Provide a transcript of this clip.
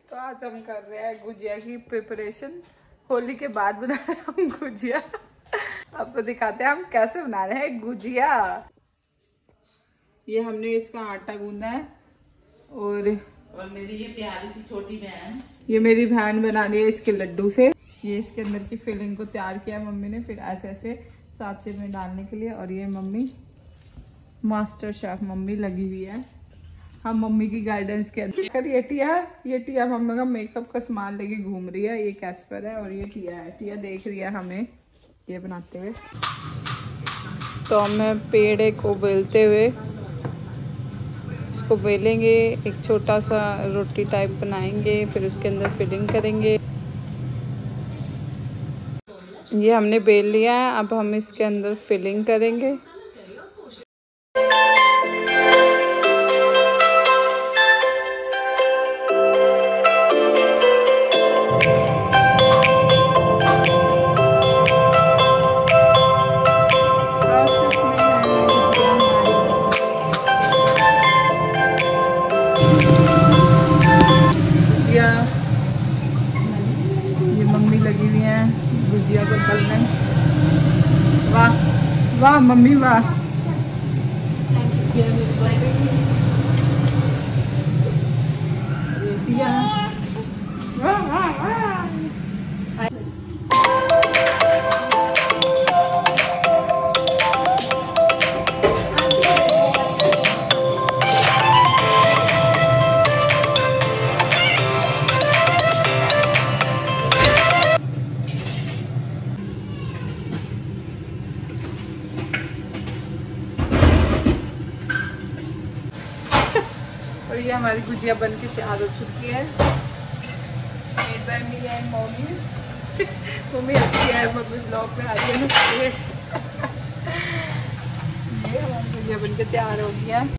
तो आज हम कर रहे हैं गुजिया की प्रिपरेशन। होली के बाद बना रहे हैं हम गुजिया। आपको दिखाते हैं हम कैसे बना रहे हैं गुजिया। ये हमने इसका आटा गूंदा है और मेरी ये प्यारी सी छोटी बहन, ये मेरी बहन बना रही है इसके लड्डू से। ये इसके अंदर की फिलिंग को तैयार किया मम्मी ने, फिर ऐसे ऐसे सांचे में डालने के लिए। और ये मम्मी मास्टर शेफ मम्मी लगी हुई है, हम मम्मी की गाइडेंस के अंदर। ये टिया मम्मी का मेकअप का सामान लेके घूम रही है। ये कैस्पर है और ये टिया है। टिया देख रही है हमें ये बनाते हुए। तो हमें पेड़े को बेलते हुए इसको बेलेंगे, एक छोटा सा रोटी टाइप बनाएंगे, फिर उसके अंदर फिलिंग करेंगे। ये हमने बेल लिया है, अब हम इसके अंदर फिलिंग करेंगे। ये मम्मी लगी हुई है गुजिया को तलने। वाह वाह मम्मी वाह। वाह वाह वाह। और ये हमारी गुजिया बन के तैयार हो चुकी है। Made by me and mummy. Mummy अच्छी है, मम्मी ब्लॉग में आ रही है ना। ये हमारी गुजिया बन के तैयार हो गई है।